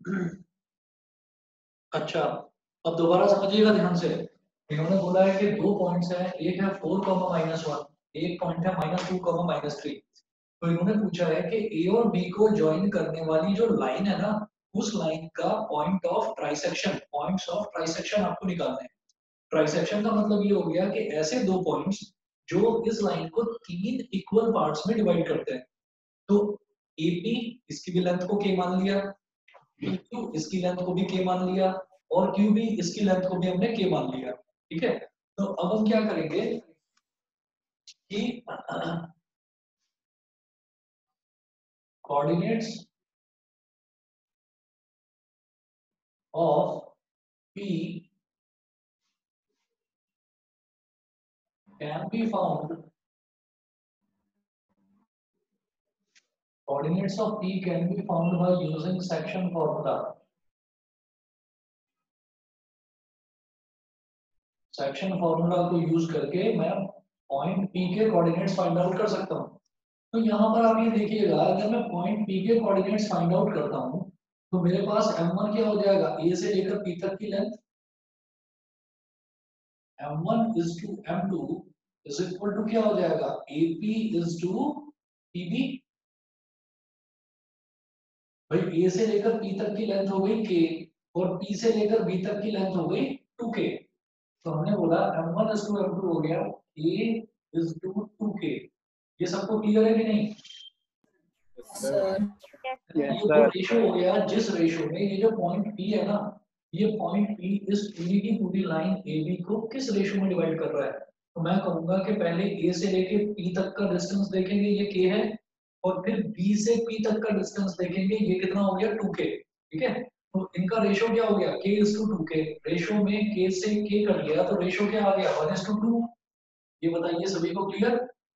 अच्छा, अब दोबारा समझिएगा ध्यान से। इन्होंने बोला है कि दो पॉइंट्स हैं, एक है 4, -1, एक पॉइंट है -2, -3। तो इन्होंने पूछा है कि ए और बी को ज्वाइन करने वाली जो लाइन है ना, उस लाइन का point of trisection, points of trisection आपको निकालने हैं। ट्राइसेक्शन का मतलब ये हो गया कि ऐसे दो पॉइंट्स जो इस लाइन को तीन इक्वल पार्ट्स में डिवाइड करते हैं। तो एपी, इसकी भी लेंथ को के मान लिया, क्यू इसकी लेंथ को भी के मान लिया, और क्यू भी इसकी लेंथ को भी हमने के मान लिया। ठीक है, तो अब हम क्या करेंगे कि coordinates of P can be found, coordinates of P can be found by using section formula। Section formula को यूज करके मैं पॉइंट P के कोऑर्डिनेट्स फाइंड आउट कर सकता हूँ। तो यहाँ पर आप ये देखिएगा, अगर मैं पॉइंट P के कोऑर्डिनेट्स फाइंड आउट करता हूँ तो मेरे पास M1 क्या हो जाएगा, A से लेकर P तक की length, M1 is to M2 is equal to क्या हो जाएगा, AP is to PB। भाई A से लेकर P तक की लेंथ हो गई K, और P से लेकर B तक की लेंथ हो गई 2K। तो हमने बोला M1 is to M2 हो गया A is to 2K। ये सबको क्लियर है कि नहीं? सर ये वो रेशो हो गया जिस रेशो में ये जो पॉइंट P है ना, ये पॉइंट P इस पूरी की पूरी लाइन AB को किस रेशो में डिवाइड कर रहा है। तो मैं कहूंगा कि पहले A से लेके P तक का डिस्टेंस देखेंगे, ये K है, और फिर B से P तक का डिस्टेंस देखेंगे, ये कितना हो गया 2K। ठीक है, तो इनका रेशो क्या हो गया, K/2K। रेशो में K से K कट गया तो रेशो क्या आ गया, 1:2। ये बताइए सभी को क्लियर?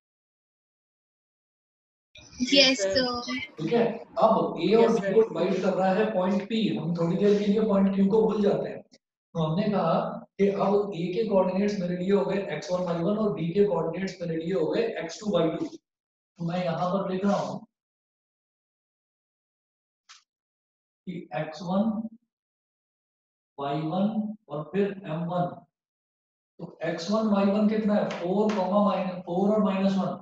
यस सर ठीक है, अब ए और बी को डिवाइड कर रहा है पॉइंट पी। हम थोड़ी देर के लिए पॉइंट क्यू को भूल जाते हैं। तो हमने कहा कि अब ए के कोऑर्डिनेट्स मेरे लिए हो गए x1 y1 और बी के कोऑर्डिनेट्स मेरे लिए हो गए x2 y2। तो मैं यहां पर लिख रहा हूं कि x1 y1 और फिर m1। तो x1 y1 कितना है, 4, -4 और -1,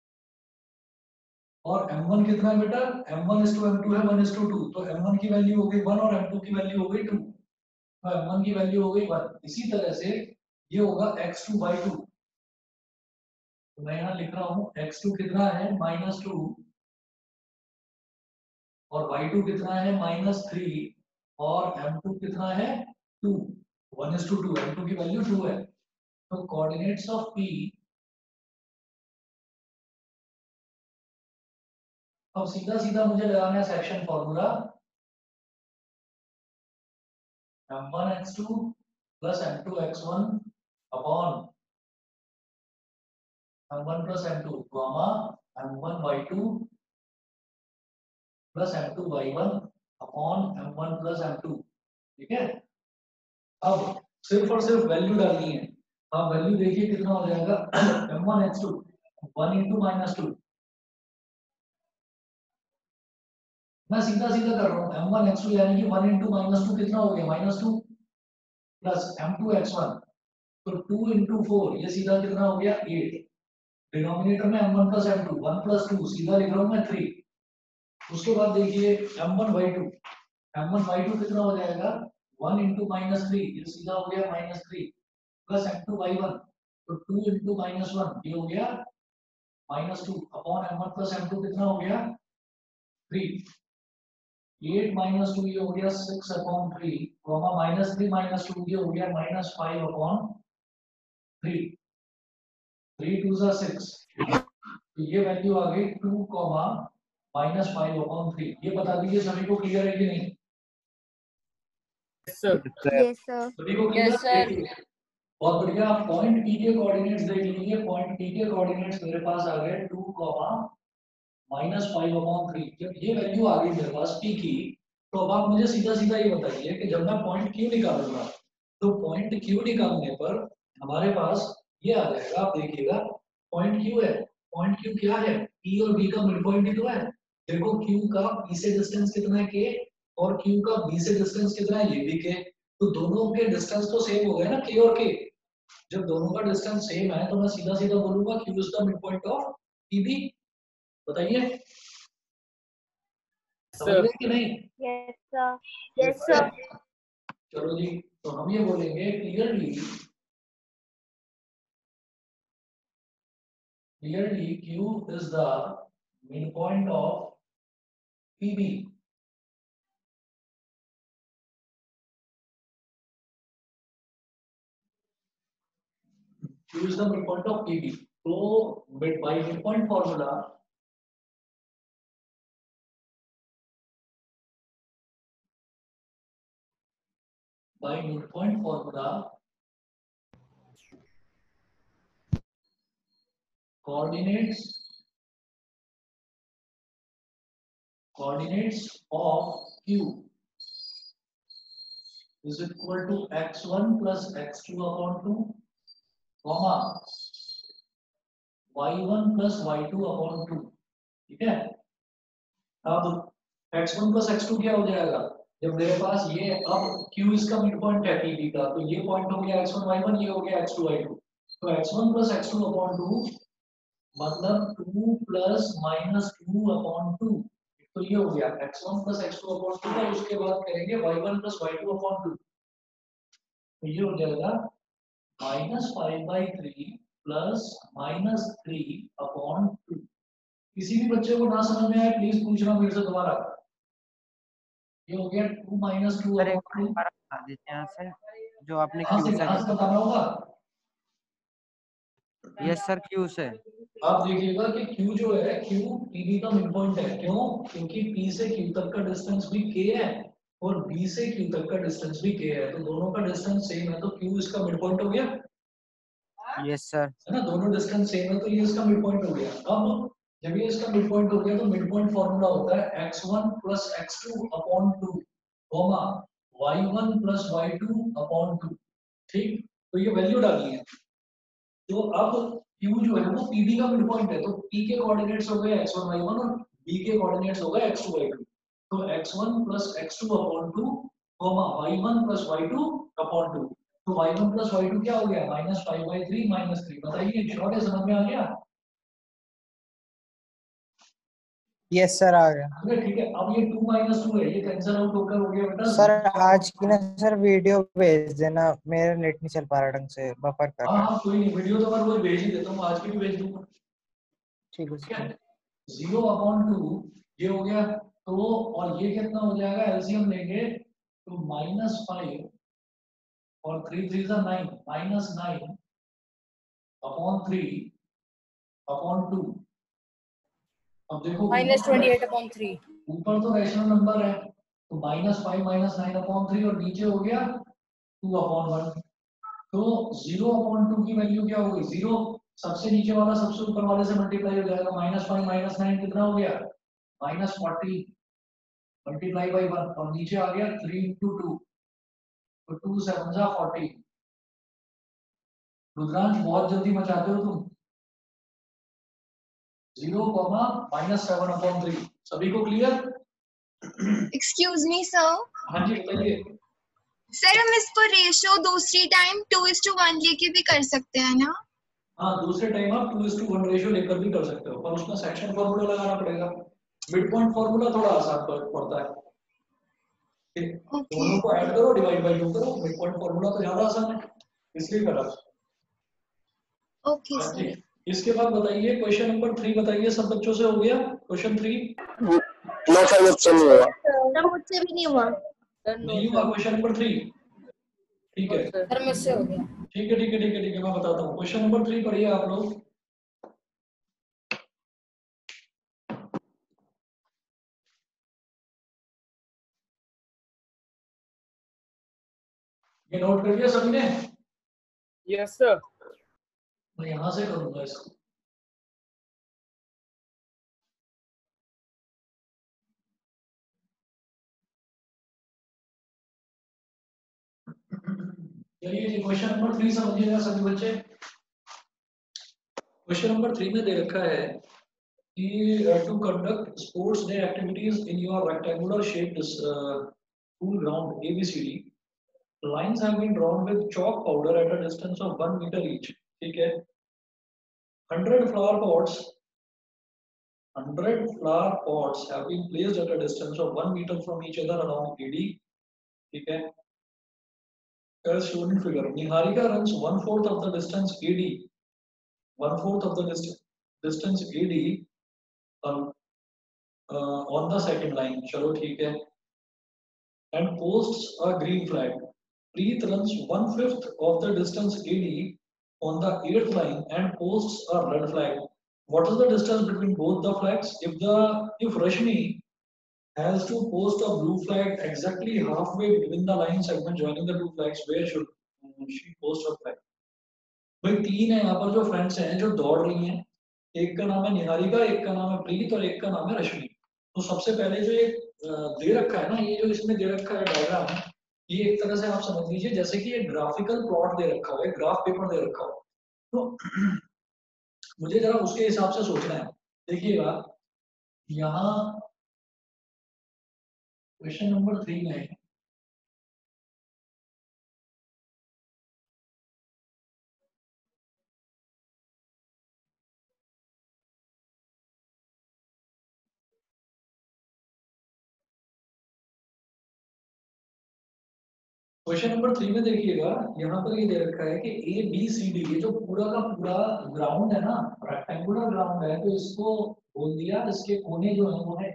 और m1 कितना है बेटा, m1:m2 है 1:2। तो m1 की वैल्यू हो गई 1 और m2 की वैल्यू हो गई 2। तो m1 की वैल्यू हो गई 1। इसी तरह से ये होगा x2 by 2। तो मैं यहाँ लिख रहा हूँ x2 कितना है -2, और y2 कितना है -3, और m2 कितना है 2। 1:2, m2 की वैल्यू 2 है। तो कोऑर्डिनेट्स ऑफ P, अब सीधा सीधा मुझे लगाना है section formula, m1x2 + m2x1 upon m1 + m2 comma m1y2 + m2y1 upon m1 + m2। ठीक है, अब सिर्फ और सिर्फ वैल्यू डालनी है। अब वैल्यू देखिए कितना हो जाएगा, m1x2 1 × -2। मैं सीधा सीधा कर रहा हूँ, m1x2 यानी कि 1 × -2 कितना हो गया, -2, प्लस m2x1 तो 2 × 4, ये सीधा कितना हो गया 8। डिनोमिनेटर में m1 + m2, 1 + 2 सीधा लिख रहा हूँ मैं 3। उसके बाद देखिए m1y2, m1y2 कितना हो जाएगा 1 × -3, ये सीधा हो गया -3, प्लस m2y1 तो 2 × -1 ये हो गया -2 अपॉन m1 + m2 कितना हो गया 3। 8 - 2 ये हो गया 6/3, कॉमा -3 - 2 ये हो गया -5/3। 3 2 6, तो ये वैल्यू आ गई 2, -5/3। ये बता दीजिए सभी को क्लियर है कि नहीं? यस सर सभी को क्लियर है? बहुत बढ़िया। आप पॉइंट P के कोऑर्डिनेट्स देख लीजिए। पॉइंट P के कोऑर्डिनेट्स मेरे पास आ गए 2, -5/3। जब ये वैल्यू आ गई मेरे पास P की, तो अब आप मुझे सीधा सीधा ये बताइए कि जब मैं पॉइंट Q निकालूंगा, तो पॉइंट Q निकालने पर हमारे पास ये आ जाएगा। आप देखिएगा पॉइंट Q है, पॉइंट Q क्या है, P और B का मिड पॉइंट ही तो है। देखो Q का P से डिस्टेंस कितना है K, और Q का B से डिस्टेंस कितना है, ये भी K, तो दोनों के डिस्टेंस तो सेम हो गए ना, K और K। जब दोनों का डिस्टेंस सेम है तो मैं सीधा सीधा बोलूंगा Q is the mid point of PB। बताइए, समझ रहे कि नहीं? Yes, sir. Yes, sir. चलो जी, तो हम ये बोलेंगे clearly Q is the midpoint of PB। Q is the midpoint of PB। तो by midpoint formula, coordinates of Q is equal to x1 plus x2 upon 2, comma y1 plus y2 upon 2। ठीक है, अब x1 plus x2 क्या हो जाएगा, जब मेरे पास ये, अब Q इसका मिड पॉइंट है PB का, तो ये पॉइंट हो गया x1 y1, ये हो गया x2 y2। तो x1 plus x2 upon 2 मतलब 2 plus minus 2 upon 2, तो ये हो गया x1 plus x2 upon 2, और उसके बाद करेंगे y1 plus y2 upon 2, तो ये हो जाएगा -5/3 plus -3 upon 2। किसी भी बच्चे को ना समझ में आए प्लीज पूछना मेरे से दोबारा। ये हो गया 2 - 2 सर एक upon 2। बार बता दीजिए यहाँ से जो आपने यहाँ क्यू से से बताना होगा। यस सर क्यू से। आप देखिएगा कि Q जो है, Q PB का मिड पॉइंट है। क्यों? क्योंकि P से Q तक का डिस्टेंस भी K है और B से Q तक का डिस्टेंस भी K है, तो दोनों का डिस्टेंस सेम है, तो Q इसका मिड पॉइंट हो गया। Yes sir. है ना, दोनों डिस्टेंस सेम है तो ये इसका मिड पॉइंट हो गया। अब जब ये इसका मिड पॉइंट हो गया तो मिड पॉइंट फॉर्मूला होता है x1 plus x2 upon 2, comma y1 plus y2 upon 2। ठीक, तो ये वैल्यू डालनी है। तो अब Q जो है वो PB का मिड पॉइंट है, तो P के कोऑर्डिनेट्स हो गए x1 y1 और B के कोऑर्डिनेट्स हो गए x2 y2। तो x1 plus x2 upon 2, comma y1 plus y2 upon 2। तो y1 plus y2 क्या हो गया, -5/3 -3। बताइए, श्योर है, समझ में आ गया? यस सर आ गया। अरे ठीक है, अब ये 2 - 2 है, ये कैंसिल आउट होकर हो गया बेटा। सर आज की ना सर वीडियो भेज देना, मेरा नेट नहीं चल पा रहा ढंग से, बफर कर रहा है। हाँ कोई नहीं, वीडियो तो मैं रोज भेज ही देता हूँ, आज की भी भेज दूंगा। ठीक है ठीक है, सर। 0/2 ये हो गया। तो और ये कितना हो जाएगा, एलसीएम लेंगे तो -5 और 3 3 9, -9 upon 3 upon 2। अब देखो -28/3। ऊपर तो रैशनल नंबर है, तो -5 -9 upon 3 और नीचे हो गया 2/1। तो 0/2 की वैल्यू क्या होगी, 0। सबसे नीचे वाला सबसे ऊपर वाले से मल्टीप्लाई हो जाएगा, -5 -9 कितना हो गया, -40 मल्टीप्लाई बाई 1, और नीचे आ गया 3 × 2, तो 2 7 जा 40। रुद्रांश बहुत जल्दी मचाते हो तुम। 0, -7/3। सभी को क्लियर? Excuse me, sir. हाँ जी बताइए। सर हम इसको रेशो दूसरी टाइम 2:1 लेके भी कर सकते हैं ना? हाँ, दूसरे टाइम आप 2:1 रेशियो लेकर भी कर सकते हो, पर उसमें सेक्शन फॉर्मूला लगाना पड़ेगा। मिड पॉइंट फॉर्मूला थोड़ा आसान पड़ता है। दोनों को ऐड करो, डिवाइड बाय 2 करो, मिड पॉइंट फॉर्मूला तो ज्यादा आसान है, इसलिए करा। Okay sir. इसके बाद बताइए क्वेश्चन नंबर 3 बताइए, सब बच्चों से हो गया क्वेश्चन 3? नो सर मुझसे नहीं हुआ। सर मुझसे भी नहीं हुआ। नहीं हुआ क्वेश्चन नंबर 3? ठीक है सर मुझसे हो गया। ठीक है ठीक है ठीक है ठीक है, मैं बताता हूँ। क्वेश्चन नंबर 3 पढ़िए आप लोग। ये नोट कर लिया सभी ने? Yes sir. मैं यहाँ से करूंगा इसको। चलिए जी, क्वेश्चन नंबर 3 समझिएगा सभी बच्चे। क्वेश्चन नंबर 3 में दे रखा है to conduct sports day activities in your rectangular shaped school ground ABCD, lines have been drawn with chalk powder at a distance of 1 meter each. ठीक है, 100 flower pots have been placed at a distance of 1 meter from each other along AD. ठीक है, as shown in figure. Niharika runs 1/4 of the distance AD, 1/4 of the distance AD on the second line. चलो ठीक है, and posts a green flag. Preet runs 1/5 of the distance AD on the 8th line and posts a red flag. What is the distance between both the flags? If Rashmi has to post a blue flag exactly halfway between the line segment joining the two flags, where should she post her flag? भाई तीन है यहाँ पर जो friends हैं जो दौड़ रही हैं, एक का नाम है निहारिका, एक का नाम है प्रीत और एक का नाम है रश्मि। तो सबसे पहले जो ये दे रखा है ना, ये जो इसमें दे रखा है डायग्राम, ये एक तरह से आप समझ लीजिए जैसे कि एक ग्राफिकल प्लॉट दे रखा हो, एक ग्राफ पेपर दे रखा हो। तो मुझे जरा उसके हिसाब से सोचना है। देखिएगा यहाँ क्वेश्चन नंबर 3 में देखिएगा यहाँ पर ये दे रखा है कि ABCD, ये जो पूरा का पूरा ग्राउंड है ना, रेक्टेंगुलर ग्राउंड है, तो इसको बोल दिया, इसके कोने जो है वो है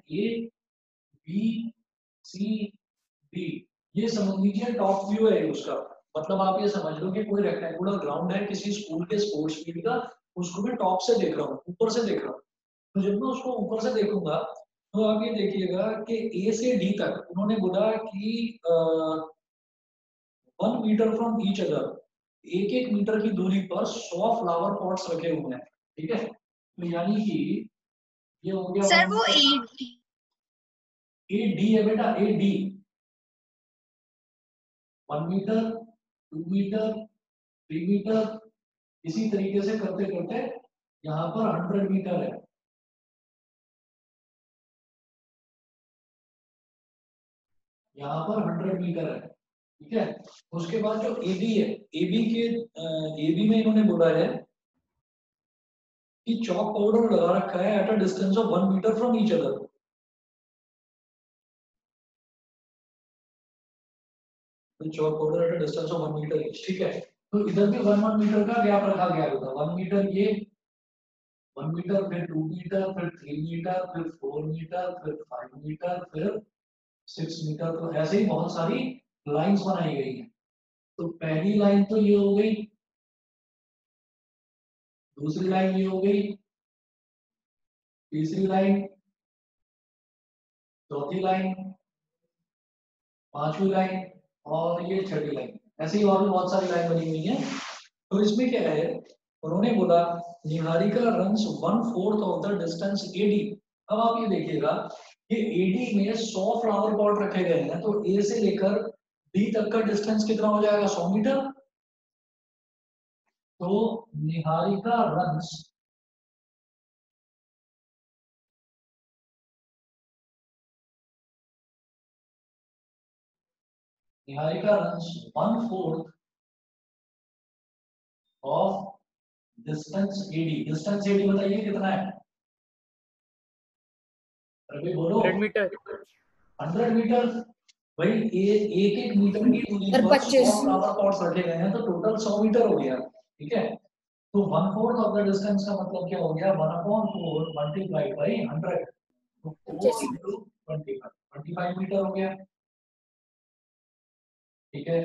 ABCD। ये समझ लीजिए टॉप व्यू है उसका। मतलब आप ये समझ लो कि कोई रेक्टेंगुलर ग्राउंड है किसी स्कूल के स्पोर्ट्स फील्ड का, उसको मैं टॉप से देख रहा हूँ, ऊपर से देख रहा हूँ। तो जब मैं उसको ऊपर से देखूंगा तो आप ये देखिएगा कि A से D तक उन्होंने बोला कि 1 मीटर फ्रॉम ईच अदर, एक मीटर की दूरी पर 100 फ्लावर पॉट्स रखे हुए हैं। ठीक है, तो यानी कि ये हो गया सर वो AD है बेटा, AD 1 मीटर, 2 मीटर, 3 मीटर, इसी तरीके से करते करते यहाँ पर 100 मीटर है। यहाँ पर 100 मीटर है। ठीक है, उसके बाद जो AB है, AB में इन्होंने बोला है कि चॉक पाउडर लगा रखा है at a distance of 1 metre from each other. Chalk powder at a distance of 1 metre each. ठीक है, तो इधर भी 1 मीटर का गैप रखा गया होगा। 1 मीटर ये, 1 मीटर, फिर 2 मीटर, फिर 3 मीटर, फिर 4 मीटर, फिर 5 मीटर, फिर 6 मीटर। तो ऐसे ही बहुत सारी लाइंस बनाई गई हैं। तो पहली लाइन तो ये हो गई, दूसरी लाइन ये हो गई, तीसरी लाइन, चौथी लाइन, पांचवी लाइन और ये छठी लाइन। ऐसे ही और भी बहुत सारी लाइन बनी हुई है। तो इसमें क्या है, उन्होंने बोला Niharika runs 1/4 of the distance AD। अब आप ये देखिएगा कि AD में 100 फ्लावर पॉट रखे गए हैं, तो A से लेकर D तक का डिस्टेंस कितना हो जाएगा? 100 मीटर। तो Niharika runs Niharika runs 1/4 of distance AD। Distance AD बताइए कितना है? अभी बोलो। 100 मीटर। 100 मीटर। भाई एक मीटर की दूरी पर 100 फ्लावर पॉट्स रखे गए हैं, तो टोटल 100 मीटर हो गया। ठीक है, तो 1/4 ऑफ द डिस्टेंस का मतलब क्या हो गया? 1/4 मल्टीप्लाइड बाई 100, तो 4 into 25 मीटर हो गया। ठीक है,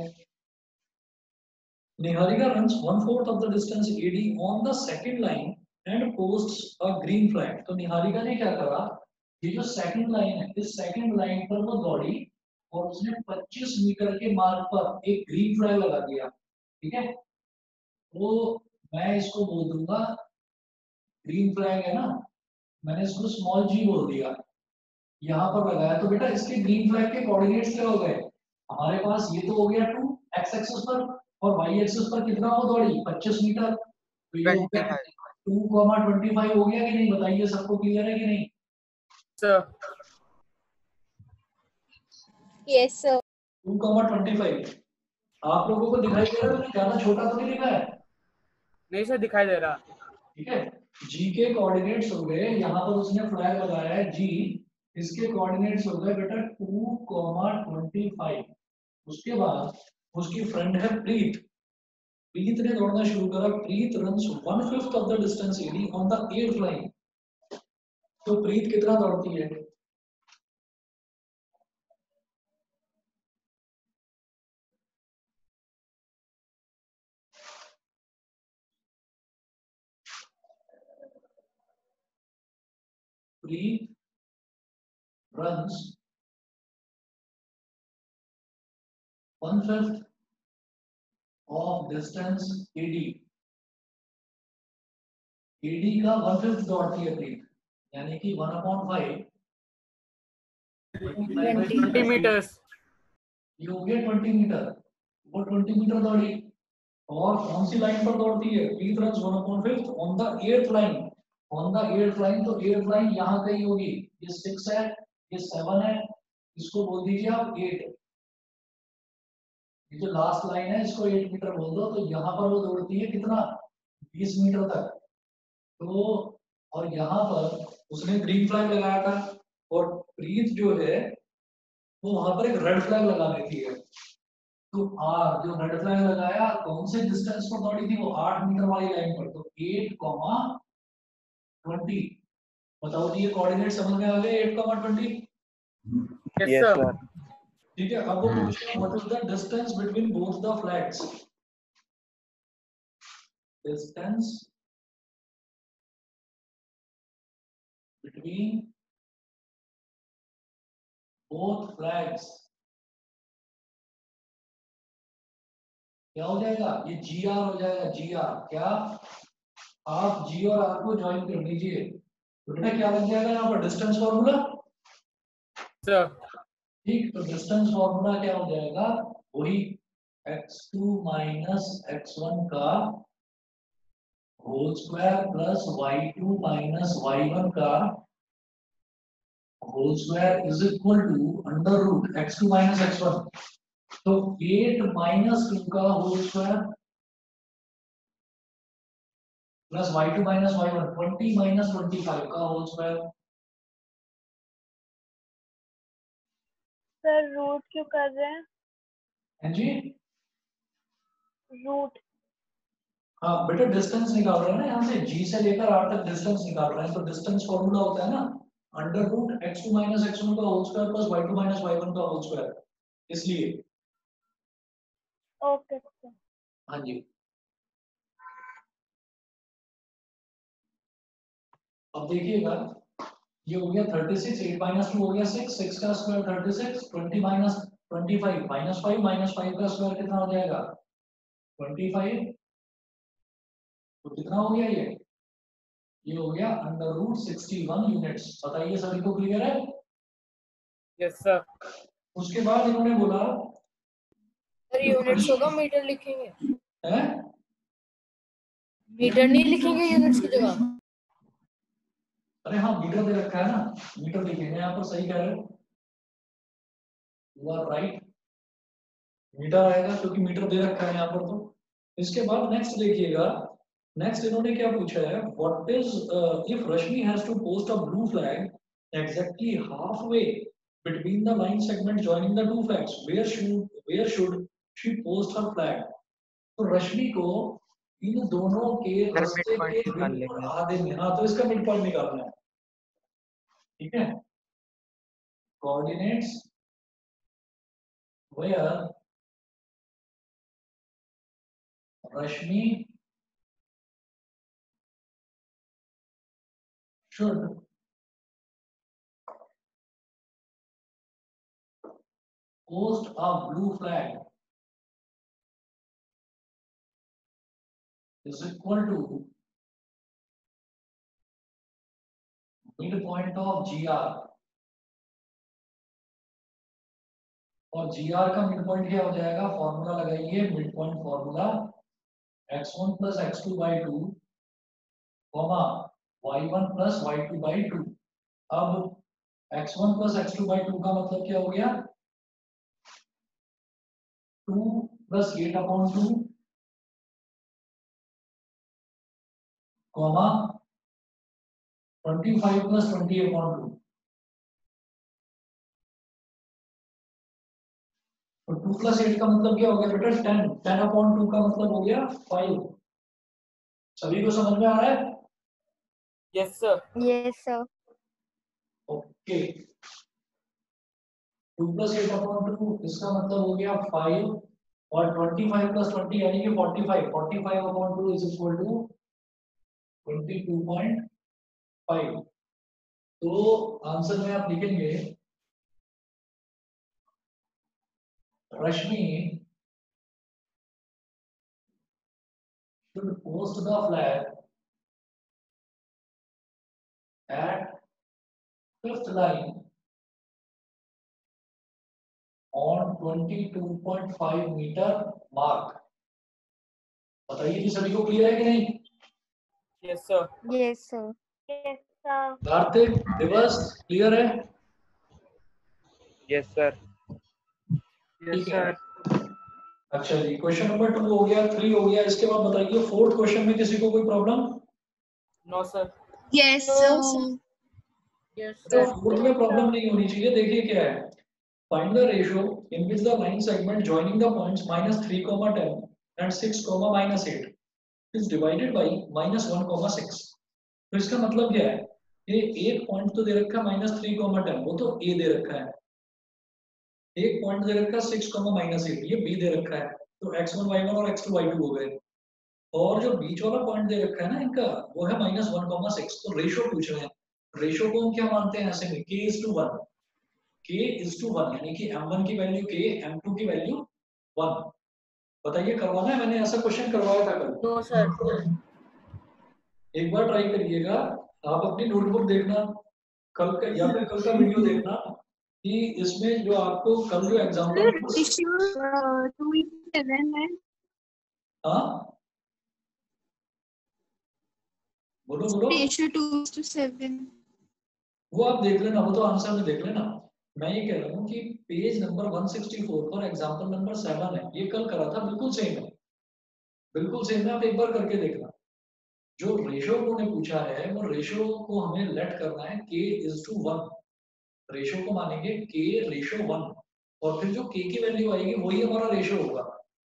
Niharika runs 1/4 of the distance AD on the second line and posts a green flag। तो निहारिका ने क्या करा, ये जो सेकंड लाइन है, इस सेकंड लाइन पर वो दौड़ी और उसने 25 मीटर के मार्क पर एक ग्रीन फ्लैग लगा दिया। ठीक है, तो मैं इसको बोल दूंगा, ग्रीन फ्लैग है ना, मैंने इसको स्मॉल g बोल दिया, यहाँ पर लगाया। तो बेटा इसके ग्रीन फ्लैग के कोऑर्डिनेट्स क्या हो गए हमारे पास? ये तो हो गया 2 x एक्सिस पर, और y एक्सिस पर कितना हो दौड़ी? 25 मीटर। तो ये हो गया 2,25 हो गया कि नहीं, बताइए सबको क्लियर है कि नहीं? Sir yes sir. 2,25 आप लोगों को दिखाई दे रहा है? ज्यादा छोटा तो नहीं लिखा है? नहीं सर, दिखाई दे रहा। ठीक है, जी के कोऑर्डिनेट्स हो गए, यहाँ पर उसने फ्लैग लगाया है जी, इसके कोऑर्डिनेट्स हो गए बेटा 2,25। उसके बाद उसकी फ्रेंड है प्रीत। प्रीत ने दौड़ना शुरू करा। Preet runs 1/5 of the distance AD on the 8th line. तो प्रीत कितना दौड़ती है? Preet runs 1/5 of distance AD. AD का 1/5 दौड़ती है प्रीत, यानी कि 1/5 20 मीटर्स। ये हो गया 20 मीटर। वो 20 मीटर दौड़ी। और कौन सी लाइन पर दौड़ती है? Preet runs 1/5 on the 8th line. On the 8th line, तो 8th लाइन यहाँ कहीं होगी। ये 6 है, ये 7 है, इसको बोल दीजिए आप 8। ये जो लास्ट लाइन है इसको 8 मीटर बोल दो। तो यहाँ पर वो दौड़ती है कितना? 20 मीटर तक। तो और यहाँ पर उसने ग्रीन फ्लैग लगाया था, और प्रीत जो है वो वहां पर एक रेड फ्लैग लगा देती है। तो आर जो रेड फ्लैग लगाया, कौन से डिस्टेंस पर दौड़ी थी? वो 8 मीटर वाली लाइन पर। तो 8,20। बताओ जी, ये कोऑर्डिनेट समझ में आ गए? 8,20। Yes sir. ठीक है, अब वो पूछेगा what is the distance between both the flags. Distance between both flags क्या हो जाएगा? ये जी आर हो जाएगा। जी आर क्या? आप जी और आर को ज्वाइन कर लीजिए, तो बेटा क्या लग जाएगा यहाँ पर? Distance formula. सर ठीक, तो डिस्टेंस फॉर्मूला क्या हो जाएगा? वही x2 माइनस x1 का whole square plus y2 minus y1 का whole square is equal to under root x2 minus x1। तो 8 माइनस 2 का whole square plus y2 minus y1 20 minus 25 का होल स्क्वायर। सर रूट क्यों कर रहे हैं? हैं जी? रूट। हाँ बेटा, डिस्टेंस निकाल रहे हैं ना, यहाँ से g से लेकर r तक डिस्टेंस निकाल रहे हैं। तो डिस्टेंस फॉर्मूला होता है ना under root x2 minus x1 का whole square plus y2 minus y1 का होल स्क्वायर, इसलिए। Okay sir. हाँ जी, अब देखिएगा, ये हो गया 36, 8 माइनस 2 हो गया 6, 6 का स्क्वायर 36, 20 माइनस 25 माइनस 5, माइनस 5 का स्क्वायर कितना हो जाएगा? 25। तो कितना हो गया ये हो गया अंडर रूट 61 यूनिट्स। बताइए सभी को क्लियर है? Yes sir. उसके बाद इन्होंने बोला सर यूनिट्स होगा, मीटर लिखेंगे? है मीटर नहीं लिखेंगे यूनिट्स की जगह? अरे हाँ, मीटर दे रखा है ना, मीटर लिखेंगे यहाँ पर। सही कह रहे हो, यू आर राइट, मीटर आएगा क्योंकि मीटर दे रखा है यहाँ पर। तो इसके बाद नेक्स्ट देखिएगा, नेक्स्ट इन्होंने क्या पूछा है? What is if Rashmi has to post a blue flag exactly half way between the line segment joining the two flags, where should she post her flag. तो रश्मि को इन दोनों के रास्ते के बिल्कुल आधे में, हाँ, तो इसका मिड पॉइंट निकालना है। ठीक है, coordinates where Rashmi should post a blue flag is equal to midpoint of GR। और GR का मिड पॉइंट क्या हो जाएगा? फॉर्मूला लगाइए, mid point formula x1 plus x2 by 2 comma y1 plus y2 by 2। अब x1 प्लस x2 बाई 2 का मतलब क्या हो गया 2 plus 8 upon 2 comma 25 plus 20 upon 2। तो 2 प्लस 8 का मतलब क्या हो गया बेटा 10। 10 अपॉन 2 का मतलब हो गया 5। सभी को समझ में आ रहा है? Yes, sir. Yes, sir. Okay 2 plus 8 upon 2 इसका मतलब हो गया 5 और 25 प्लस 20 यानी कि 45। 45 अपॉन 2 इज इक्वल टू 22.5। तो आंसर में आप लिखेंगे Rashmi should post the flag at 5th line on 22.5 metre mark. बताइए कि सभी को क्लियर है कि नहीं? Yes, sir. Yes, sir. Yes, sir. Kartik दिवस क्लियर है? Yes sir. Yes, ठीक है। sir. अच्छा जी क्वेश्चन नंबर 2 हो गया, 3 हो गया। इसके बाद बताइए 4th क्वेश्चन में किसी को कोई problem? No, sir. Yes, No, sir. sir. Yes, तो sir. 4th में प्रॉब्लम नहीं होनी चाहिए। देखिए क्या है, find the ratio in which the line segment joining the points -3, 10 and 6, -8 is divided by -1, 6। तो इसका मतलब क्या है, ये एक पॉइंट तो दे रखा है -3, 10, वो तो ए दे रखा है। एक पॉइंट दे रखा है 6, -8, ये बी दे रखा है। तो x1 y1 और x2 y2 हो गए। और जो बीच वाला पॉइंट दे रखा है ना इनका, वो है -1, 6। तो रेशियो पूछ रहे हैं। रेशियो को हम क्या मानते हैं ऐसे में, k:1। k:1 यानी कि m1 की वैल्यू k, m2 की वैल्यू 1। बताइए करवाना है? मैंने ऐसा क्वेश्चन करवाया था कल। No, sir. एक बार ट्राई करिएगा। आप अपनी नोटबुक देखना कल का, या फिर कल का वीडियो देखना कि इसमें जो आपको कल जो एग्जाम्पल। Ratio 2:7 है। हाँ बोलो बोलो। Ratio 2:7. वो आप देख लेना, वो तो आंसर में देख लेना। मैं ये कह रहा हूँ कि पेज नंबर 164 पर एग्जाम्पल नंबर 7 है, ये कल करा था, बिल्कुल सेम है। बिल्कुल सेम है, आप एक बार करके देखना। जो रेशियो उन्होंने पूछा है वो रेशियो को हमें लेट करना है k:1। रेशियो को मानेंगे k:1 और फिर जो k की वैल्यू आएगी वही हमारा रेशियो होगा।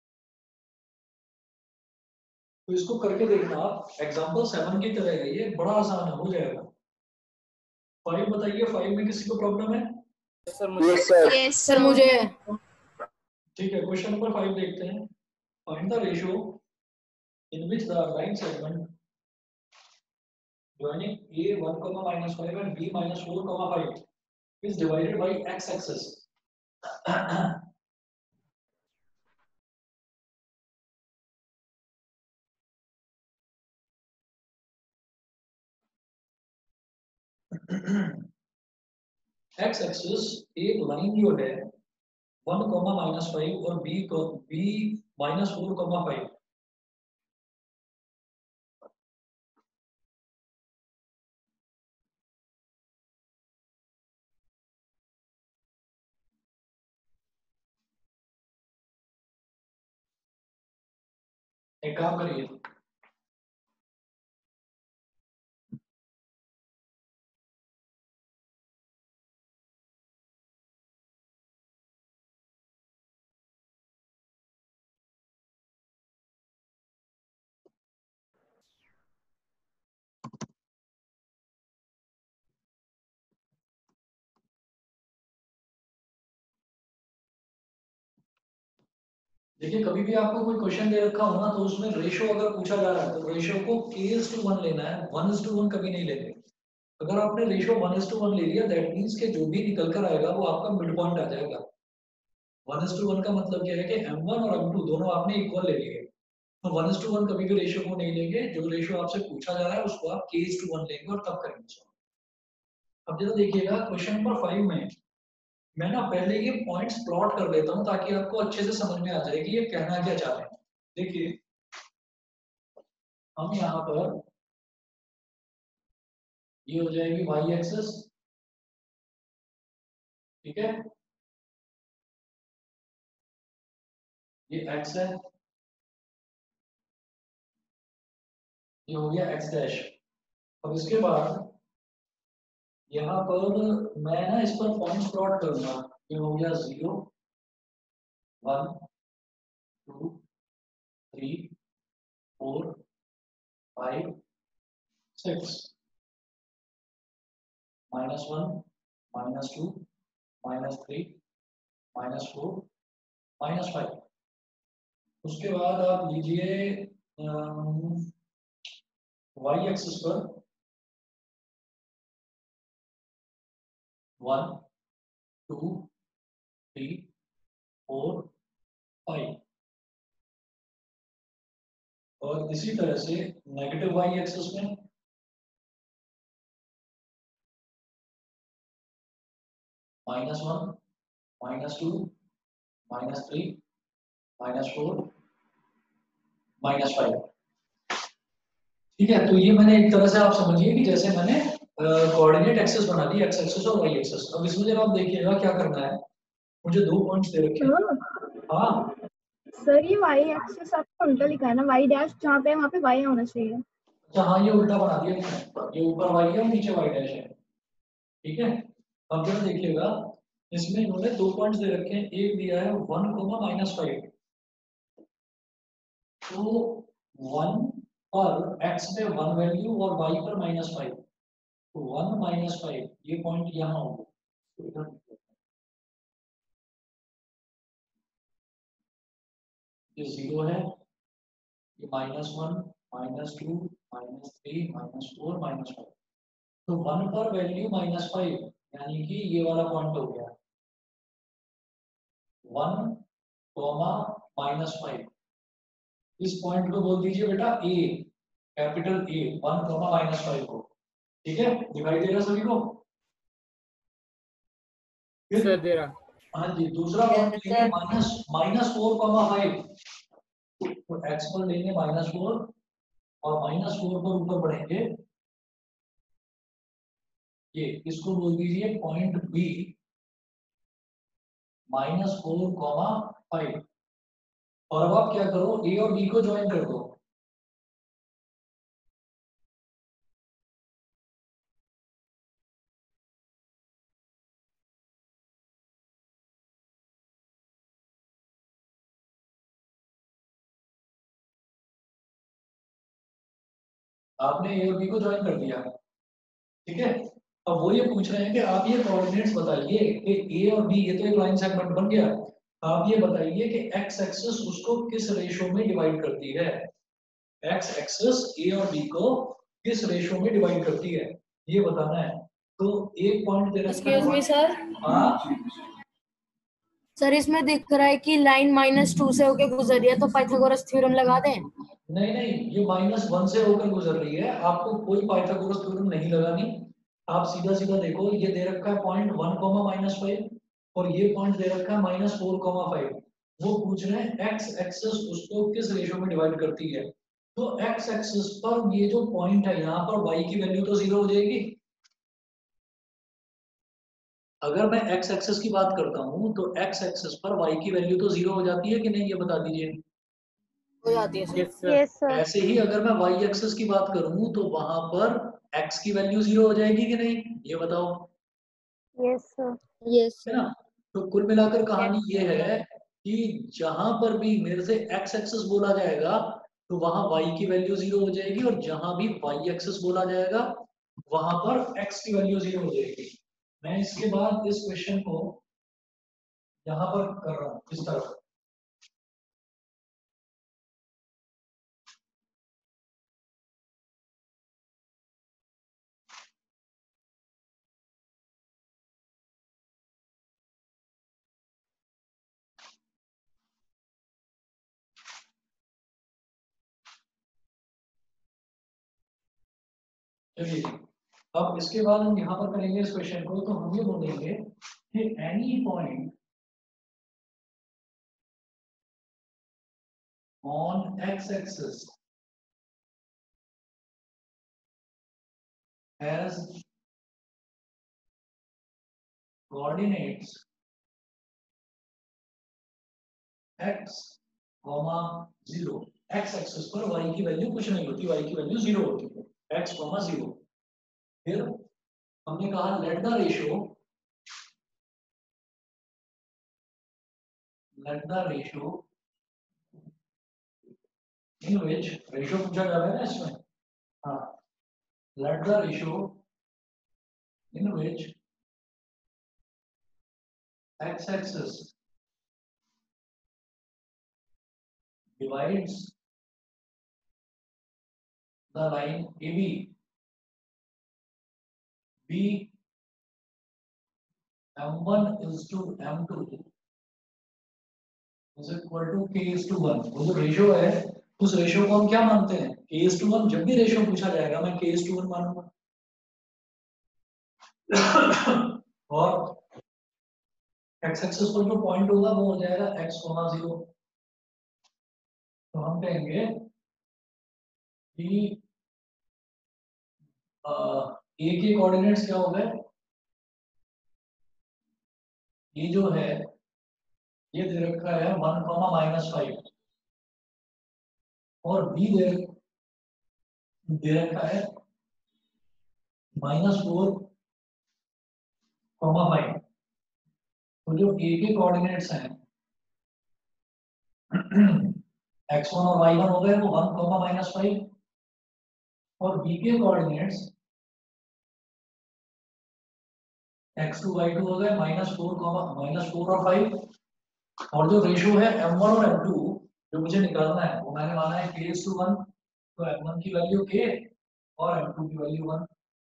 तो इसको करके देखना आप, एग्जाम्पल 7 की तरह है, ये बड़ा आसान है, हो जाएगा। 5 बताइए, 5 में किसी को प्रॉब्लम है? Yes, sir. मुझे. Yes sir. Yes, sir sir. मुझे ठीक है, क्वेश्चन नंबर 5 देखते हैं। Find the ratio in which the line segment joining a1, -5 and b -4, 5 is divided by x axis। x axis एक लाइन जो है 1, -5 और b -4, 5। एक काम करिए, देखिए कभी भी आपको कोई क्वेश्चन दे रखा हो ना, तो उसमें रेशियो अगर पूछा जा रहा है तो रेशियो को k:1 लेना है, 1:1 कभी नहीं लेते। अगर आपने रेशियो 1:1 ले लिया, दैट मीन्स के जो भी निकल कर आएगा वो आपका मिड पॉइंट आ जाएगा। 1:1 का मतलब क्या है कि m1 और m2 दोनों आपने इक्वल ले लिए। तो 1:1 कभी भी रेशियो को नहीं लेंगे, जो रेशियो आपसे पूछा जा रहा है उसको आप k:1 लेंगे और तब करेंगे। अब जरा देखिएगा क्वेश्चन नंबर 5 में मैं ना पहले ये पॉइंट्स प्लॉट कर लेता हूँ ताकि आपको अच्छे से समझ में आ जाए कि ये कहना क्या चाह रहे हैं। देखिए हम यहाँ पर ये हो जाएगी वाई एक्सेस, ठीक है, ये एक्स है, ये हो गया एक्स डैश। अब इसके बाद यहाँ पर मैं ना इस पर पॉइंट्स प्लॉट करूंगा। ये हो गया 0 1 2 3 4 5 6 -1 -2 -3 -4 -5। उसके बाद आप लीजिए वाई एक्सिस पर 1 2 3 4 5, और इसी तरह से नेगेटिव वाई एक्सिस में -1 -2 -3 -4 -5। ठीक है, तो ये मैंने एक तरह से आप समझिए कि जैसे मैंने कोऑर्डिनेट एक्सिस बना दी, एक्स एक्सिस और वाई एक्सिस। अब इसमें जब आप देखिएगा क्या करना है, मुझे 2 पॉइंट्स दे रखे हैं। हाँ सर ये वाई एक्सिस आपको उल्टा लिखा है ना, वाई डैश जहाँ पे है वहाँ पे वाई होना चाहिए। अच्छा, हाँ ये उल्टा बना दिया मैंने, ये ऊपर वाई है और नीचे वाई डैश है, ठीक है। अब जरा देखिएगा, इसमें इन्होंने 2 पॉइंट्स दे रखे हैं, एक दिया है 1 -5, तो 1 पर x पे 1 वैल्यू और y पर -5, तो 1 -5 ये पॉइंट यहाँ होगा, तो इधर लिख लेते हैं। ये 0 है, ये -1 -2 -3 -4 -5, तो 1 पर वैल्यू -5 यानी कि ये वाला पॉइंट हो गया 1, -5। इस पॉइंट को बोल दीजिए बेटा ए, कैपिटल ए, 1, -5 को, ठीक है, दिखाई दे रहा है सभी को? फिर सर दे रहा। हाँ जी, दूसरा पॉइंट लेंगे -4, 5, तो एक्स पर लेंगे -4 और -4 पर ऊपर बढ़ेंगे, ये इसको बोल दीजिए पॉइंट बी, -4, 5। और अब आप क्या करो, ए और बी को ज्वाइन कर दो। आपने ए और बी को ज्वाइन कर दिया, ठीक है। अब वो ये पूछ रहे हैं कि आप ये कोऑर्डिनेट्स बताइए कि ए और बी, ये तो एक लाइन सेगमेंट बन गया, आप ये बताइए कि एक्स एक्सिस उसको किस रेशो में डिवाइड करती है, एक्स एक्सिस ए और बी को किस रेशो में डिवाइड करती है, ये बताना है। तो एक पॉइंट दे रखा एक्सक्यूज मी है। सर, हाँ सर इसमें दिख रहा है कि लाइन -2 से होके गुजर रही है, तो पाइथागोरस थ्योरम लगा दें। नहीं नहीं, ये -1 से होकर गुजर रही है, आपको कोई पाइथागोरस थ्योरम नहीं लगानी। आप सीधा सीधा देखो, ये दे रखा है पॉइंट 1, -5 और ये पॉइंट दे रखा है -4, 5। वो पूछ रहे हैं एक्स एक्सिस उसको किस रेशो में डिवाइड करती है, तो एक्स एक्सिस पर ये जो पॉइंट है यहाँ पर y की वैल्यू तो 0 हो जाएगी। अगर मैं एक्स एक्सिस की बात करता हूँ तो एक्स एक्सिस पर y की वैल्यू तो 0 हो जाती है कि नहीं, ये बता दीजिए। हो जाती है sir. Yes sir. Yes sir. ऐसे ही अगर मैं y एक्सिस की बात करूं तो वहां पर x की वैल्यू 0 हो जाएगी कि नहीं, ये बताओ, यस सर। यस है सर। ना। तो कुल मिलाकर कहानी ये है कि जहां पर भी मेरे से x एक्सिस बोला जाएगा तो वहां y की वैल्यू 0 हो जाएगी, और जहां भी y एक्सिस बोला जाएगा वहां पर x की वैल्यू 0 हो जाएगी। मैं इसके बाद इस क्वेश्चन को यहाँ पर कर रहा हूँ इस तरह। चलिए, अब इसके बाद हम यहाँ पर करेंगे इस क्वेश्चन को, तो हम ये बोलेंगे कि any point on x axis has coordinates x, 0, x axis पर y की वैल्यू कुछ नहीं होती, y की वैल्यू 0 होती है, x, 0। फिर हमने कहा let the ratio in which, ratio पूछा जा रहा है ना इसमें, हाँ, let the ratio in which x axis divides the line AB be m1 is to m2 is equal to k is to 1। वो जो रेशियो है उस रेशियो को हम क्या मानते हैं, k is to 1। जब भी रेशियो पूछा जाएगा मैं k is to 1 मानूंगा। और x एक्सिस पर जो पॉइंट होगा वो हो जाएगा x, 0। तो हम कहेंगे कि a के कोऑर्डिनेट्स क्या हो गए, ये जो है ये दे रखा है 1, -5 और b दे रखा है -4, 5। तो जो a के कोऑर्डिनेट्स हैं x1 और y1 हो गए वो 1, -5 और b के कोऑर्डिनेट्स x2, y2 हो गए -4 और 5। और जो रेशियो है m1 और m2 जो मुझे निकालना है वो मैंने माना है k:1। तो m1 की वैल्यू k और m2 की वैल्यू 1,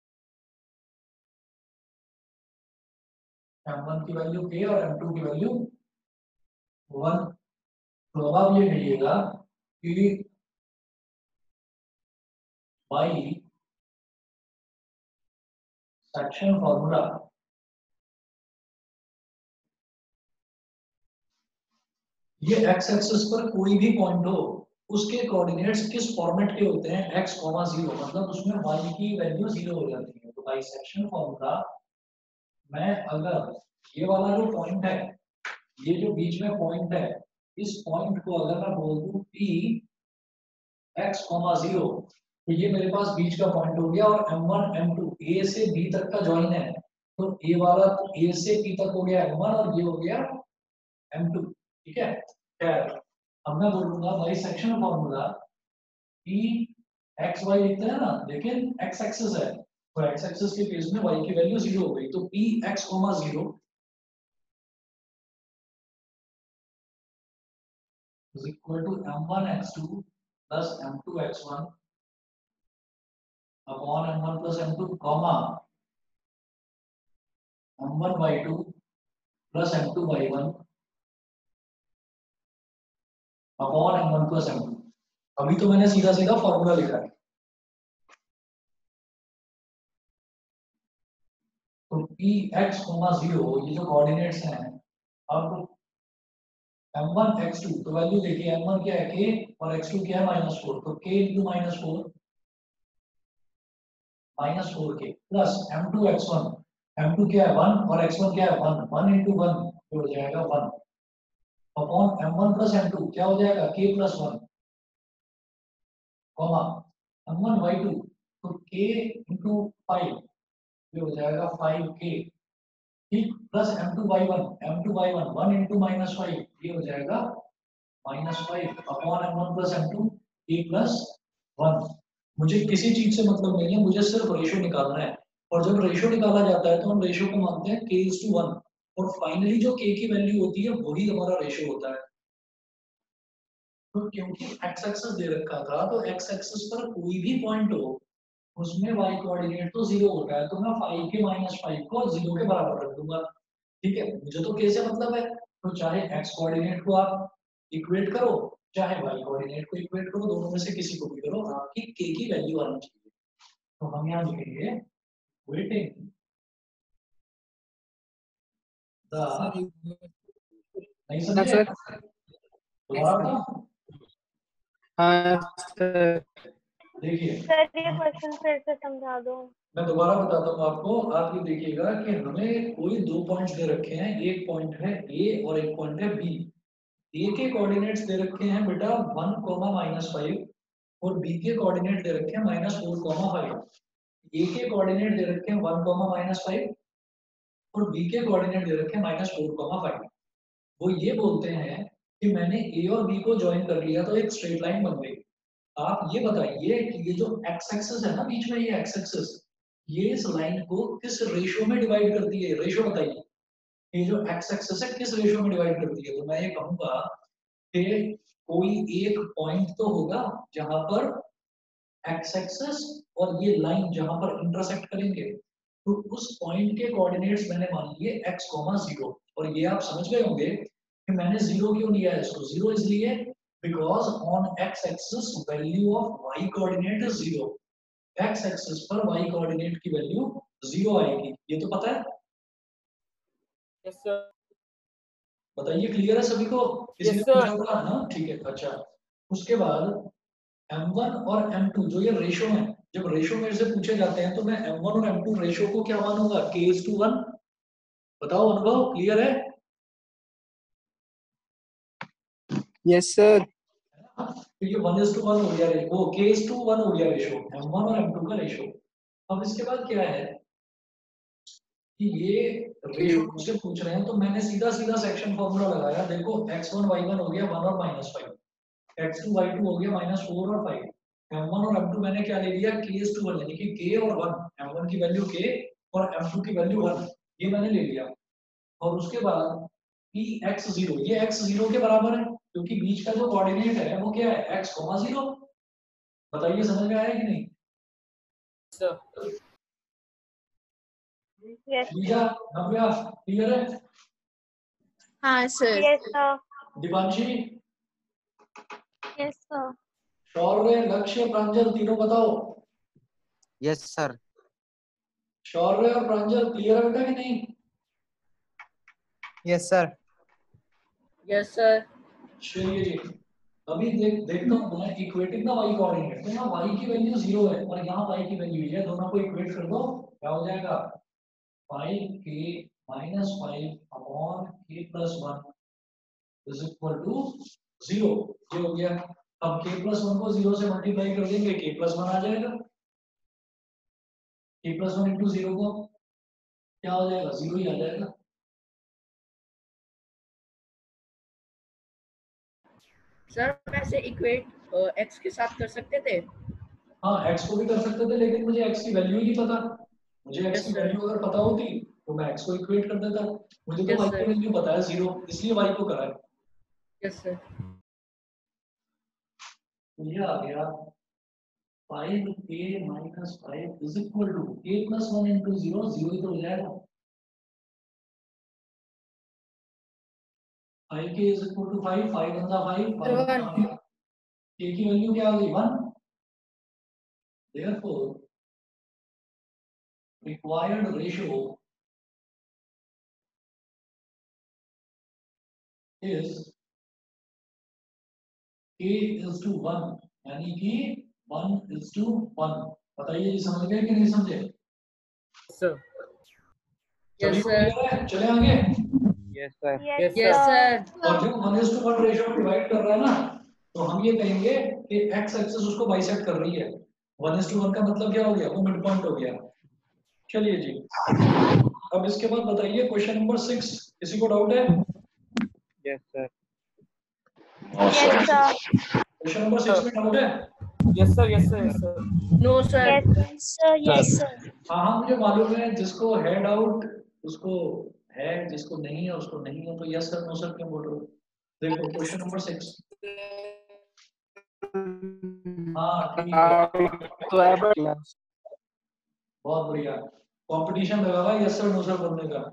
m1 की वैल्यू k और m2 की वैल्यू 1। तो अब आप ये कहिएगा कि बाई सेक्शन फॉर्मूला ये x एक्सिस पर कोई भी पॉइंट हो उसके कोऑर्डिनेट्स किस फॉर्मेट के होते हैं, x, 0, मतलब उसमें y की वैल्यू 0 हो जाती है। तो बाई सेक्शन फॉर्मूला मैं अगर ये वाला जो पॉइंट है, ये जो बीच में पॉइंट है, इस पॉइंट को अगर मैं बोल दूं p x, 0, तो ये मेरे पास बीच का पॉइंट हो गया। और m1 m2 a से b तक का जॉइन है, तो a वाला तो a से p तक हो गया m1 और ये हो गया m2। ठीक है, खैर अब मैं बोलूंगा by section formula p x y लिखते हैं ना, लेकिन x एक्सिस है तो x एक्सिस के केस में y की वैल्यू 0 हो गई। तो p x, 0 is equal to m1 x2 plus m2 x1 upon m1 plus m2 comma m1 y2 plus m2 y1 upon m1 plus m2। अभी तो मैंने सीधा सीधा फॉर्मूला लिखा है। तो p x, 0 ये जो कोऑर्डिनेट्स हैं, अब m1 x2 तो वैल्यू देखिए m1 क्या है k और x2 क्या है -4, तो k into -4 -4k plus m2 x1, m2 क्या है 1 और x1 क्या है 1, 1 into 1 ये हो जाएगा 1 अपॉन m1 plus m2 क्या हो जाएगा k plus 1 comma m1 y2 तो k into 5 ये हो जाएगा 5k, ठीक, प्लस m2 y1 1 into -5 ये हो जाएगा -5 upon m1 plus m2 k plus 1। मुझे किसी चीज से मतलब नहीं है, मुझे सिर्फ रेशियो निकालना है। और जब रेशियो निकाला जाता है तो हम रेशियो को मानते हैं k:1 और फाइनली जो k की वैल्यू होती है वही हमारा रेशियो होता है। तो क्योंकि x एक्सिस दे रखा था तो x एक्सिस पर कोई भी पॉइंट हो उसमें y कोऑर्डिनेट तो 0 होता है, तो मैं 5k - 5 को 0 के बराबर रख दूंगा। ठीक है, मुझे तो k से मतलब है, तो चाहे x कोऑर्डिनेट को आप इक्वेट करो चाहे y कोऑर्डिनेट को इक्वेट करो, दोनों में से किसी को भी करो, आपकी k की वैल्यू आनी चाहिए। तो हम यहाँ लिखेंगे वेटिंग द नहीं समझे दोबारा बताऊं? हाँ सर। देखिए सर ये क्वेश्चन फिर से समझा दो। मैं दोबारा बताता हूँ आपको, आप ये देखिएगा कि हमें कोई दो पॉइंट्स दे रखे हैं, एक पॉइंट है ए और एक पॉइंट है बी। ए के कोऑर्डिनेट्स दे रखे हैं बेटा 1, -5 और बी के कोऑर्डिनेट दे रखे हैं -4, 5। ए के कोऑर्डिनेट दे रखे हैं 1, -5 और बी के कोऑर्डिनेट दे रखे हैं -4, 5। वो ये बोलते हैं कि मैंने ए और बी को ज्वाइन कर लिया तो एक स्ट्रेट लाइन बन गई। आप ये बताइए कि ये जो एक्स एक्सिस है ना बीच में, ये एक्स एक्सिस ये इस लाइन को किस रेशियो में डिवाइड करती है? रेशियो बताइए। ये जो एक्स एक्सिस है किस रेशियो में डिवाइड करती है? तो मैं ये कहूंगा कि कोई एक पॉइंट तो होगा जहां पर एक्स एक्सिस और ये लाइन जहां पर इंटरसेक्ट करेंगे, तो उस पॉइंट के कोऑर्डिनेट्स मैंने मान लिए x, 0। और ये आप समझ गए होंगे कि मैंने जीरो क्यों लिया है इसको। जीरो इसलिए because on x axis value of y coordinate is 0। x axis पर y कोऑर्डिनेट की वैल्यू 0 आएगी, ये तो पता है। Yes sir. बताइए क्लियर है सभी को? किसी Yes, ने sir. पूछा होगा ना? ठीक है, अच्छा। उसके बाद m1 और m2 जो ये रेशो है, जब रेशो मेरे से पूछे जाते हैं तो मैं m1 और m2 रेशो को क्या मानूंगा? k:1। बताओ अनुभव, क्लियर है? Yes sir. तो ये 1:1 हो गया, वो k:1 हो गया रेशो, m1 और m2 का रेशो। अब इसके बाद क्या है कि ये रेशो मुझसे पूछ रहे हैं तो मैंने सीधा सीधा सेक्शन फॉर्मूला लगाया। देखो x1 y1 हो गया 1 और -5, x2 y2 हो गया -4 और 5, m1 और m2 मैंने क्या ले लिया? k:1 यानी कि k और 1, m1 की वैल्यू k और m2 की वैल्यू 1, ये मैंने ले लिया। और उसके बाद p x0, ये x0 के बराबर है क्योंकि बीच का जो कोऑर्डिनेट है वो क्या है? x, 0। बताइए समझ में आया कि नहीं? Sir. Yes, Liza, Navya, clear है? हाँ सर। Yes, sir. Deepanshi, Yes, sir. Shaurya, Lakshya, Pranjal, तीनों बताओ। Yes sir. शौर्य और प्रांजल क्लियर है बेटा कि नहीं? Yes sir. Yes, sir. चलिए जी, अभी देखता हूँ मैं इक्वेटिंग ना y कोऑर्डिनेट, तो यहाँ y की वैल्यू 0 है और यहाँ y की वैल्यू है, दोनों को इक्वेट कर दो, क्या हो जाएगा? 5k - 5 upon k + 1 is equal to 0। ये हो गया। अब k + 1 को 0 से मल्टीप्लाई कर देंगे, k + 1 आ जाएगा। k + 1 × 0 को क्या हो जाएगा? 0 ही आ जाएगा। सर वैसे इक्वेट x के साथ कर सकते थे? हाँ, x को भी कर सकते थे लेकिन मुझे x की वैल्यू ही नहीं पता। मुझे x Yes, की sir. वैल्यू अगर पता होती तो मैं x को इक्वेट कर देता। मुझे तो Yes, y sir. की वैल्यू पता है 0, इसलिए y को करा है। Yes, sir. तो ये आ गया 5k - 5 is equal to k + 1 × 0, 0 ही तो हो जाएगा। 5k is equal to 5, 5 × 5, 5 × 5। k की वैल्यू क्या आ गई? 1। therefore required ratio is k:1, यानी कि 1:1। बताइए जी, समझ गए कि नहीं समझे? Sir. सभी Yes, को sir. क्लियर है? चले आगे। Yes sir. Yes, Yes, sir. sir. और जब 1:1 रेशियो में डिवाइड कर रहा है ना, तो हम ये कहेंगे कि x एक्सिस उसको बाइसेक्ट कर रही है। 1:1 का मतलब क्या हो गया? वो मिड पॉइंट हो गया। चलिए जी, अब इसके बाद बताइए क्वेश्चन नंबर 6, किसी को डाउट है? Yes sir. Yes, sir. Question number 6 में डाउट है? Yes, sir. Yes, sir. Yes, sir. No, sir. Yes, sir. Yes, sir. हाँ हाँ, मुझे मालूम है, जिसको है डाउट उसको है, जिसको नहीं है उसको नहीं है, तो यस सर नो सर क्यों बोल रहे हो? देखो क्वेश्चन नंबर 6। हाँ ठीक है, तो है क्लास। बहुत बढ़िया। कंपटीशन लगा हुआ है यस सर नो सर बोलने का।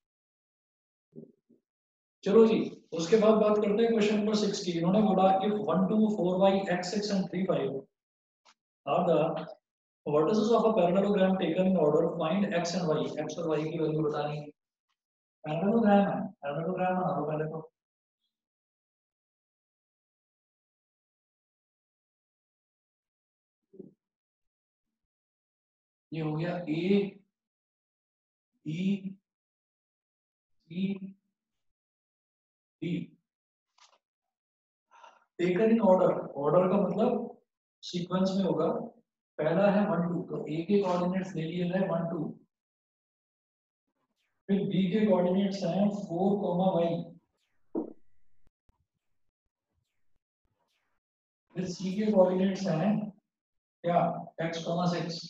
चलो जी, उसके बाद बात करते हैं क्वेश्चन नंबर 6 की। इन्होंने बोला if 1 2 4 y x 6 and 3 5 are the vertices of a parallelogram taken in order, find x and y। x और y की वैल्यू बतानी है। पैरेललोग्राम है, पैरेललोग्राम बना दो पहले तो। ये हो गया A B C D taken in order. Order का मतलब सीक्वेंस में होगा। पहला है 1 2, तो ए के कोऑर्डिनेट्स ले लिए हैं 1 2, फिर बी के कोऑर्डिनेट्स हैं 4 y, फिर सी के कोऑर्डिनेट्स हैं क्या x 6,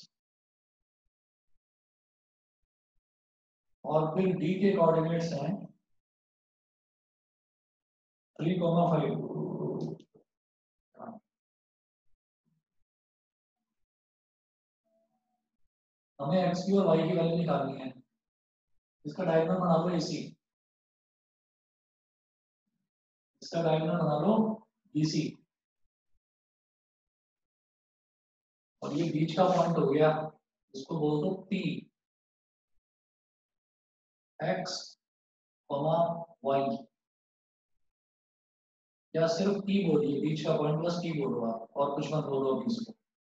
और फिर डी के कोऑर्डिनेट्स हैं 3 5। हमें x की और y की वैल्यू निकालनी है। इसका डायग्राम बना लो इसी, इसका डायग्राम बना लो BC, और ये बीच का पॉइंट हो गया, इसको बोल दो P, x, y, या सिर्फ P बोलिए, बीच का पॉइंट प्लस P बोलो आप, और कुछ मत बोलो अभी इसको।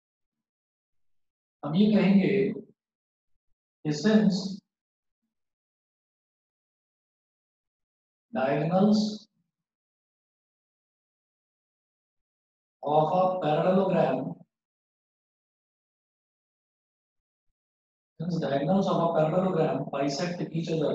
हम ये कहेंगे कि since diagonals of a parallelogram, since diagonals of a parallelogram bisect each other,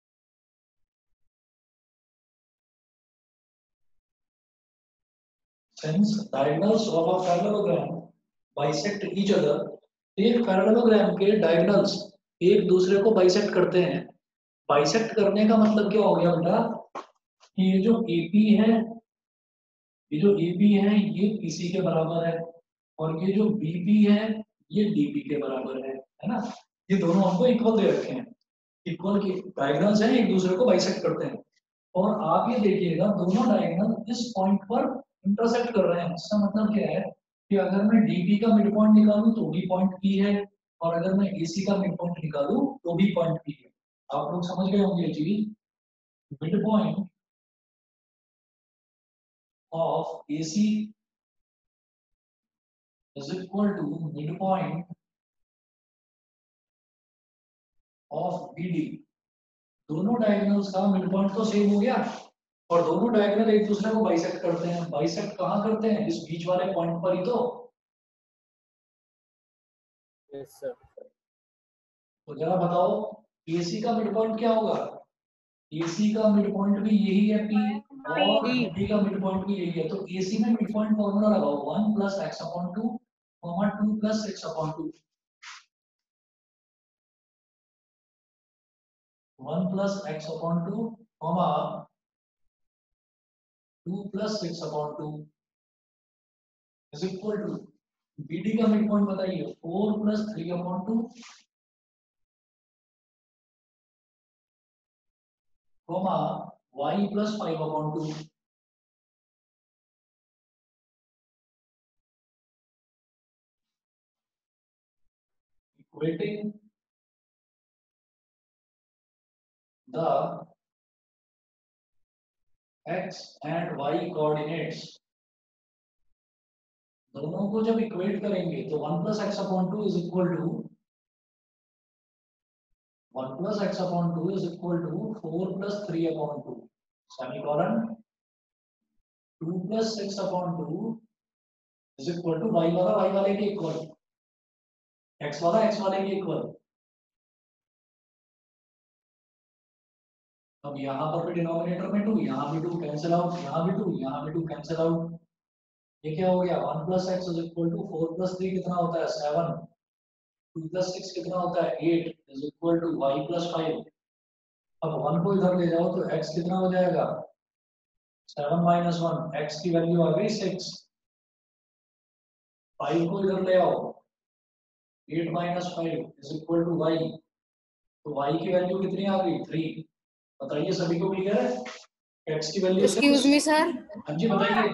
since diagonals of a parallelogram bisect each other, एक पैरेललोग्राम के डायगोनल्स एक दूसरे को बाइसेक्ट करते हैं। बाइसेक्ट करने का मतलब क्या हो गया बेटा कि ये जो AP है, ये जो AP है ये PC के बराबर है, और ये जो BP है ये DP के बराबर है ना। ये दोनों हमको इक्वल दे रखे हैं, इक्वल के डायगोनल्स हैं, एक दूसरे को बाइसेक्ट करते हैं। और आप ये देखिएगा दोनों डायगोनल इस पॉइंट पर इंटरसेक्ट कर रहे हैं। इसका मतलब क्या है कि अगर मैं DP का मिड पॉइंट निकालूं तो भी पॉइंट P है, और अगर मैं AC का मिड पॉइंट निकालूं तो भी पॉइंट P है। आप लोग समझ गए होंगे ये चीज। Mid point of AC is equal to midpoint of BD। दोनों डायगोनल्स का मिड पॉइंट तो सेम हो गया, और दोनों डायगोनल एक दूसरे को बाइसेक्ट करते हैं। बाइसेक्ट कहाँ करते हैं? इस बीच वाले पॉइंट पर ही तो। Yes sir. तो जरा बताओ AC का मिड पॉइंट क्या होगा? AC का मिड पॉइंट भी यही है P, और BD का मिड पॉइंट भी यही है। तो AC में मिड पॉइंट फॉर्मूला लगाओ 1 + x/2, 2 + x/2। 1 + x/2, 2 + 6/2 is equal to BD का मिड पॉइंट बताइए 4 + 3/2, y + 5/2। Equating the x and y coordinates, दोनों को जब इक्वेट करेंगे तो 1 + x/2 is equal to 1 + x/2 is equal to 4 + 3/2, semicolon 2 + 6/2 is equal to y वाले के इक्वल, x वाले के इक्वल। अब यहाँ पर भी डिनोमिनेटर में 2, यहाँ भी 2 कैंसिल आउट, यहाँ भी 2, यहाँ भी 2 कैंसिल आउट। ये क्या हो गया 1 + x is equal to 4 + 3 कितना होता है 7, 2 + 6 कितना होता है 8 is equal to y + 5। अब 1 को इधर ले जाओ तो x कितना हो जाएगा 7 - 1, x की वैल्यू आ गई 6। 5 को इधर ले आओ 8 - 5 is equal to y, तो y की वैल्यू कितनी आ गई 3। बताइए सभी को क्लियर है? x की वैल्यू एक्सक्यूज मी सर। हाँ जी बताइए,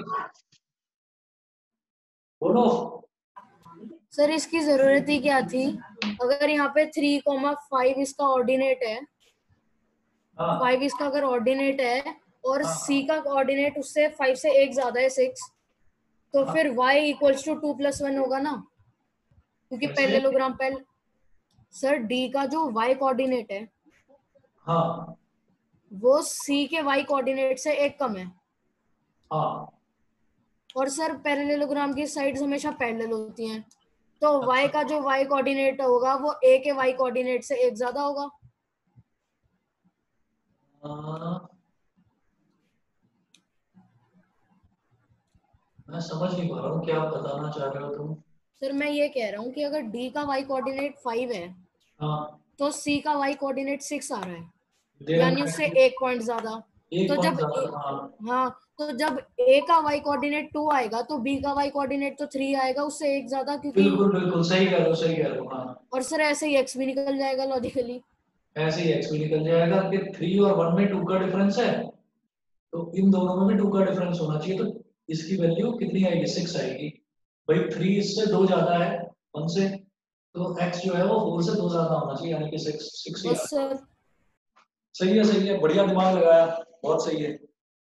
बोलो। सर इसकी जरूरत ही क्या थी? अगर यहाँ पे 3,5 इसका ऑर्डिनेट है, हाँ 5 इसका अगर ऑर्डिनेट है, और हाँ, C का ऑर्डिनेट उससे 5 से 1 ज्यादा है 6, तो हाँ। फिर y = 2 + 1 होगा ना, क्योंकि कैसे? पैरेललोग्राम पहले सर डी का जो y कोऑर्डिनेट है हाँ वो c के y कोऑर्डिनेट से 1 कम है। हाँ और सर पैरेललोग्राम की साइड्स हमेशा पैरेलल होती हैं, तो y का जो y कोऑर्डिनेट होगा वो a के y कोऑर्डिनेट से 1 ज्यादा होगा। मैं समझ नहीं पा रहा हूँ क्या आप बताना चाह रहे हो तुम। सर मैं ये कह रहा हूँ कि अगर d का y कोऑर्डिनेट 5 है हाँ तो c का y कोऑर्डिनेट 6 आ रहा है, There यानी might उससे be 1 पॉइंट ज्यादा। एक तो point जब ज्यादा, हाँ हाँ, तो जब a का y कोऑर्डिनेट 2 आएगा तो b का y कोऑर्डिनेट तो 3 आएगा, उससे 1 ज्यादा, क्योंकि बिल्कुल बिल्कुल सही कह रहे हो, सही कह रहे हो। हाँ और सर ऐसे ही x भी निकल जाएगा लॉजिकली। ऐसे ही एक्स भी निकल जाएगा कि 3 और 1 में 2 का डिफरेंस है, तो इन दोनों में भी 2 का डिफरेंस होना चाहिए, तो इसकी वैल्यू कितनी आएगी? 6 आएगी। भाई 3 इससे 2 ज्यादा है 1 से, तो x जो है वो 4 से 2 ज्यादा होना चाहिए, यानी कि 6 ही बस आ सर। सही है, बढ़िया दिमाग लगाया, बहुत सही है।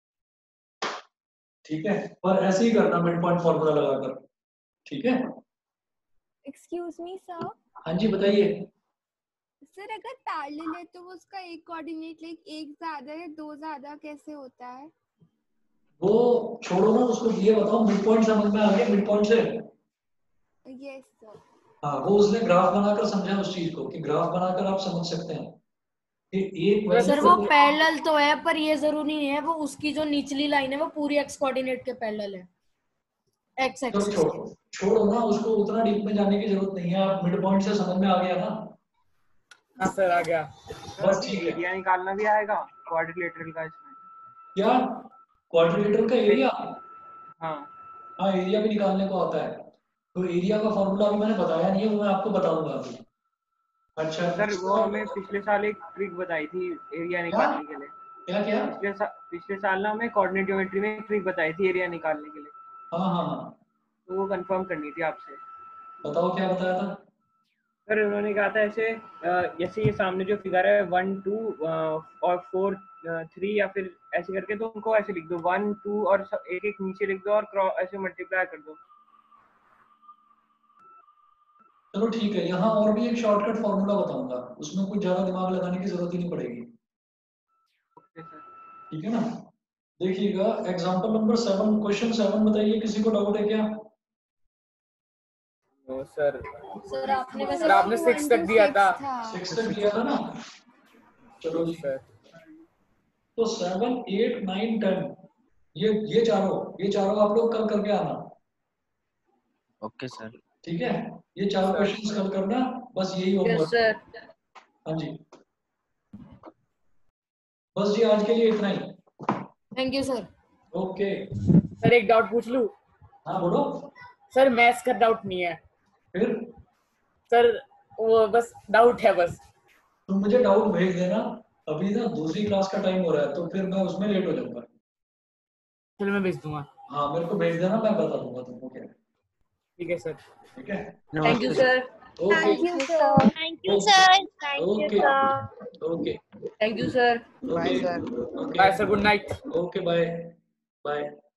ठीक है, पर ऐसे ही करना मिड पॉइंट फॉर्मूला लगाकर, ठीक है। Excuse me sir. हाँ जी बताइए। सर अगर पैरेलल है तो वो उसका एक कोऑर्डिनेट लाइक एक ज्यादा है दो ज्यादा कैसे होता है? वो छोड़ो ना, उसको ये बताओ मिड पॉइंट समझ में आ गया मिड पॉइंट से? Yes sir. हाँ, वो उसने ग्राफ बनाकर समझा उस चीज को, कि ग्राफ बनाकर आप समझ सकते हैं कि एक सर वैल्यू वो पैरेलल तो है, पर ये जरूरी नहीं है वो उसकी जो निचली लाइन है वो पूरी x कोऑर्डिनेट के पैरेलल है, x तो एक्सिस के। छोड़ो ना उसको, उतना डीप में जाने की जरूरत नहीं है, आप मिड पॉइंट से समझ में आ गया ना? हाँ सर आ गया। बस ठीक है। एरिया निकालना भी आएगा क्वाड्रिलेटरल का इसमें? क्या क्वाड्रिलेटरल का एरिया? हाँ हाँ एरिया भी निकालने को आता है, तो एरिया का फॉर्मूला अभी मैंने बताया नहीं है, वो मैं आपको बताऊंगा अभी। अच्छा सर वो हमें पिछले साल एक ट्रिक बताई थी एरिया निकालने के लिए। क्या क्या? पिछले साल ना हमें कोऑर्डिनेट ज्योमेट्री में एक ट्रिक बताई थी एरिया निकालने के लिए, हाँ हाँ हाँ तो वो कंफर्म करनी थी आपसे। बताओ क्या बताया था? सर उन्होंने कहा था ऐसे जैसे ये सामने जो फिगर है 1 2 और 4 3 या फिर ऐसे करके, तो उनको ऐसे लिख दो 1 2 और एक एक नीचे लिख दो और ऐसे मल्टीप्लाई कर दो। चलो ठीक है, यहाँ और भी एक शॉर्टकट फॉर्मूला बताऊंगा, उसमें कुछ ज्यादा दिमाग लगाने की जरूरत ही नहीं पड़ेगी। Okay sir. ठीक है ना? देखिएगा एग्जांपल नंबर 7, क्वेश्चन 7 बताइए, किसी को डाउट है क्या? सर सर आपने 6 तक दिया था। 6 तक दिया था ना? चलो जी, सर तो 7 8 9 10 ये चारों आप लोग कल करके आना। Okay sir. ठीक है, ये चारों क्वेश्चंस कल करना, बस यही होमवर्क। सर हाँ जी, बस जी आज के लिए इतना ही। Thank you sir. Okay. Sir एक डाउट पूछ लूं? हाँ बोलो। सर मैथ्स का डाउट नहीं है फिर सर, वो बस डाउट है बस। तुम मुझे डाउट भेज देना, अभी ना दूसरी क्लास का टाइम हो रहा है, तो फिर मैं उसमें लेट हो जाऊंगा। चलो मैं भेज दूंगा। हाँ मेरे को भेज देना, मैं बता दूंगा तुमको क्या। ठीक है सर। ठीक है, thank you sir. Okay thank you sir. Thank you sir. Okay okay thank you sir. Bye sir. Okay bye sir, good night. Okay bye bye.